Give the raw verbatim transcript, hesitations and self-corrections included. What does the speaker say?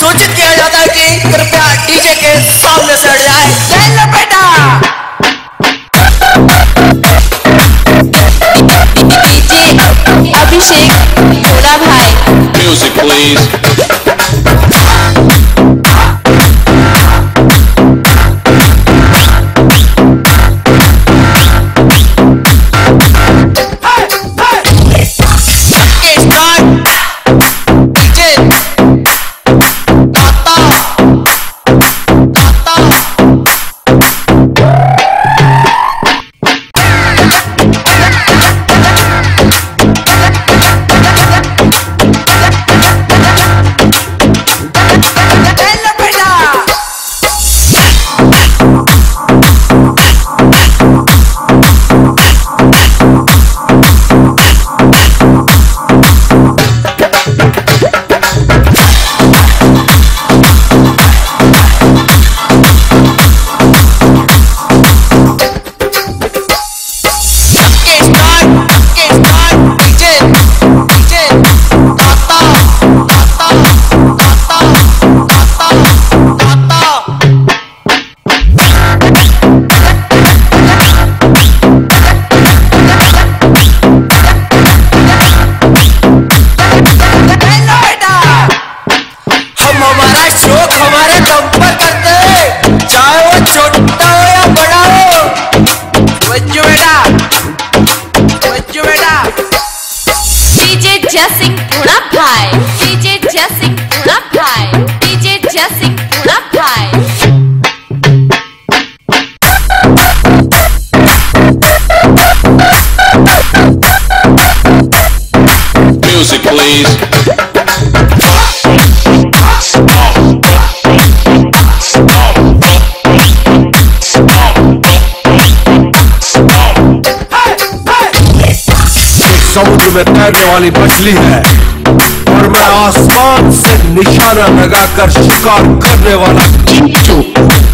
सूचित किया जाता है कि कृपया डीजे के सामने से हट जाए। ले लो बेटा। डीजे अभिषेक भोला भाई। Music please. DJ Jasingh Bhola भाई। डीजे जसिंह भोला भाई। डीजे जसिंह भोला भाई। Music please. समुद्र में तैरने वाली मछली है और मैं आसमान से निशाना लगाकर शिकार करने वाला चिंटू।